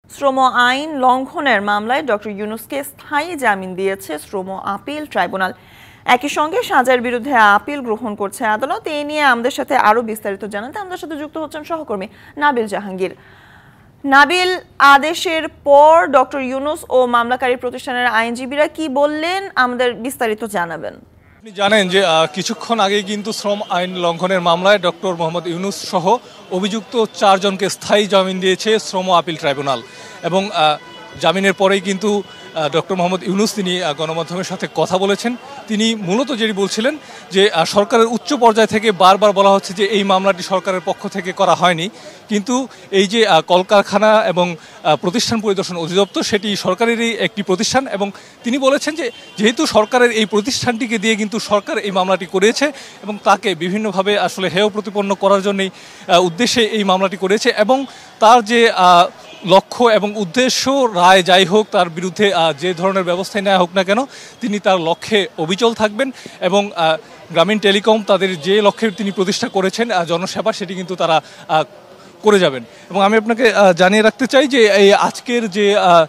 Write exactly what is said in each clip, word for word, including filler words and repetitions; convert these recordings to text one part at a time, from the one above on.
শ্রম আইন লঙ্ঘনের মামলায় ডক্টর ইউনূসকে স্থায়ী জামিন দিয়েছে শ্রম আপিল ট্রাইব্যুনাল। একই সঙ্গে সাজার বিরুদ্ধে আপিল গ্রহণ করছে আদালত। এই নিয়ে আমাদের সাথে আরো বিস্তারিত জানাতে আমাদের সাথে যুক্ত হচ্ছেন সহকর্মী নাবিল জাহাঙ্গীর। নাবিল, আদেশের পর ডক্টর ইউনূস ও মামলাকারী প্রতিষ্ঠানের আইনজীবীরা কি বললেন, আমাদের বিস্তারিত জানাবেন। আপনি জানেন যে কিছুক্ষণ আগেই কিন্তু শ্রম আইন লঙ্ঘনের মামলায় ডক্টর মোহাম্মদ ইউনূস সহ অভিযুক্ত চারজনকে স্থায়ী জামিন দিয়েছে শ্রম আপিল ট্রাইব্যুনাল। এবং জামিনের পরেই কিন্তু ডক্টর মোহাম্মদ ইউনূস তিনি গণমাধ্যমের সাথে কথা বলেছেন। তিনি মূলত যেটি বলছিলেন যে সরকারের উচ্চ পর্যায় থেকে বারবার বলা হচ্ছে যে এই মামলাটি সরকারের পক্ষ থেকে করা হয়নি, কিন্তু এই যে কলকারখানা এবং প্রতিষ্ঠান পরিদর্শন অধিদপ্তর সেটি সরকারেরই একটি প্রতিষ্ঠান। এবং তিনি বলেছেন যে যেহেতু সরকারের এই প্রতিষ্ঠানটিকে দিয়ে কিন্তু সরকার এই মামলাটি করেছে এবং তাকে বিভিন্নভাবে আসলে হেয় প্রতিপন্ন করার জন্যই উদ্দেশ্যে এই মামলাটি করেছে, এবং তার যে লক্ষ্য এবং উদ্দেশ্য রায় যাই হোক তার বিরুদ্ধে যে ধরনের ব্যবস্থাই নেওয়া হোক না কেন তিনি তার লক্ষ্যে অবিচল থাকবেন। এবং গ্রামীণ টেলিকম তাদের যে লক্ষ্যে তিনি প্রতিষ্ঠা করেছেন জনসেবা, সেটি কিন্তু তারা করে যাবেন। এবং আমি আপনাকে জানিয়ে রাখতে চাই যে এই আজকের যে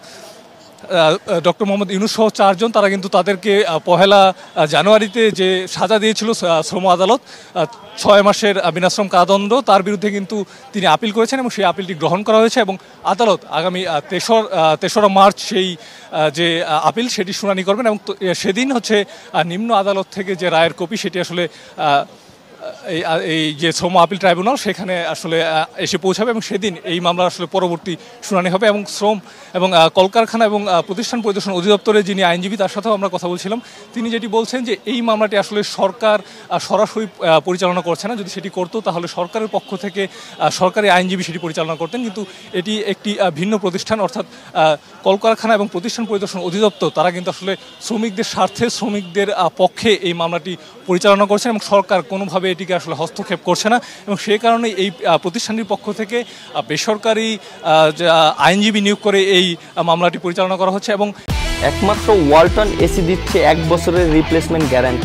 ডক্টর মোহাম্মদ ইউনূস সহ চারজন তারা কিন্তু তাদেরকে পহেলা জানুয়ারিতে যে সাজা দিয়েছিল শ্রম আদালত ছয় মাসের বিনাশ্রম কারাদণ্ড, তার বিরুদ্ধে কিন্তু তিনি আপিল করেছেন এবং সেই আপিলটি গ্রহণ করা হয়েছে। এবং আদালত আগামী তেসর তেসরা মার্চ সেই যে আপিল সেটি শুনানি করবেন। এবং সেদিন হচ্ছে নিম্ন আদালত থেকে যে রায়ের কপি সেটি আসলে এই এই যে শ্রম আপিল ট্রাইব্যুনাল সেখানে আসলে এসে পৌঁছাবে এবং সেদিন এই মামলার আসলে পরবর্তী শুনানি হবে। এবং শ্রম এবং কলকারখানা এবং প্রতিষ্ঠান পরিদর্শন অধিদপ্তরের যিনি আইনজীবী তার সাথেও আমরা কথা বলছিলাম, তিনি যেটি বলছেন যে এই মামলাটি আসলে সরকার সরাসরি পরিচালনা করছে না, যদি সেটি করতো তাহলে সরকারের পক্ষ থেকে সরকারি আইনজীবী সেটি পরিচালনা করতেন, কিন্তু এটি একটি ভিন্ন প্রতিষ্ঠান অর্থাৎ কলকারখানা এবং প্রতিষ্ঠান পরিদর্শন অধিদপ্তর তারা কিন্তু আসলে শ্রমিকদের স্বার্থে শ্রমিকদের পক্ষে এই মামলাটি পরিচালনা করছেন এবং সরকার কোনোভাবে এটিকে আসলে হস্তক্ষেপ করছে না। এবং সেই কারণে এই প্রতিষ্ঠানটির পক্ষ থেকে বেসরকারি আইনজীবী নিয়োগ করে এই মামলাটি পরিচালনা করা হচ্ছে। এবং একমাত্র ওয়ালটন এসি দিচ্ছে এক বছরের রিপ্লেসমেন্ট গ্যারান্টি।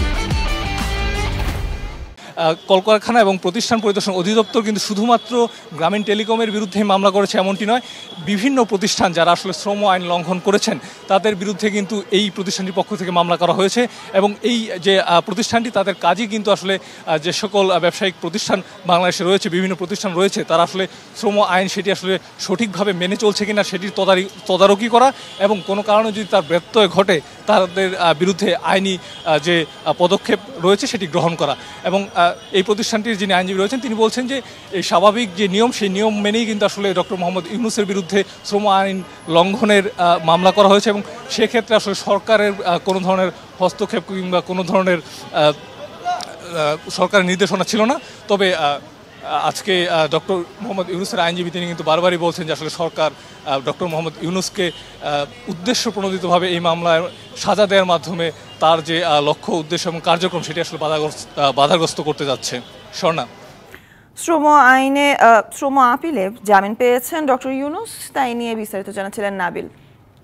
কলকারখানা এবং প্রতিষ্ঠান পরিদর্শন অধিদপ্তর কিন্তু শুধুমাত্র গ্রামীণ টেলিকমের বিরুদ্ধে মামলা করেছে এমনটি নয়, বিভিন্ন প্রতিষ্ঠান যারা আসলে শ্রম আইন লঙ্ঘন করেছেন তাদের বিরুদ্ধে কিন্তু এই প্রতিষ্ঠানটির পক্ষ থেকে মামলা করা হয়েছে। এবং এই যে প্রতিষ্ঠানটি তাদের কাজই কিন্তু আসলে যে সকল ব্যবসায়িক প্রতিষ্ঠান বাংলাদেশে রয়েছে, বিভিন্ন প্রতিষ্ঠান রয়েছে, তারা আসলে শ্রম আইন সেটি আসলে সঠিকভাবে মেনে চলছে কিনা সেটির তদারকি করা এবং কোনো কারণে যদি তার ব্যত্যয় ঘটে তাদের বিরুদ্ধে আইনি যে পদক্ষেপ রয়েছে সেটি গ্রহণ করা। এবং এই প্রতিষ্ঠানটির যিনি আইনজীবী রয়েছেন তিনি বলছেন যে এই স্বাভাবিক যে নিয়ম সেই নিয়ম মেনেই কিন্তু আসলে ডক্টর মোহাম্মদ ইউনূসের বিরুদ্ধে শ্রম আইন লঙ্ঘনের মামলা করা হয়েছে এবং সেক্ষেত্রে আসলে সরকারের কোনো ধরনের হস্তক্ষেপ কিংবা কোনো ধরনের সরকারের নির্দেশনা ছিল না। তবে আজকে ডক্টর মোহাম্মদ ইউনূসের আইনজীবী তিনি কিন্তু বারবারই বলছেন যে আসলে সরকার ডক্টর মোহাম্মদ ইউনূসকে উদ্দেশ্য প্রণোদিতভাবে এই মামলায় সাজা দেওয়ার মাধ্যমে তার যে লক্ষ্য উদ্দেশ্য এবং কার্যক্রম সেটি আসলে বাধাগ্রস্ত করতে যাচ্ছে। স্বর্ণা, শ্রম আইনে শ্রম আপিলে জামিন পেয়েছেন ডক্টর ইউনূস, তাই নিয়ে বিস্তারিত জানাচ্ছিলেন নাবিল।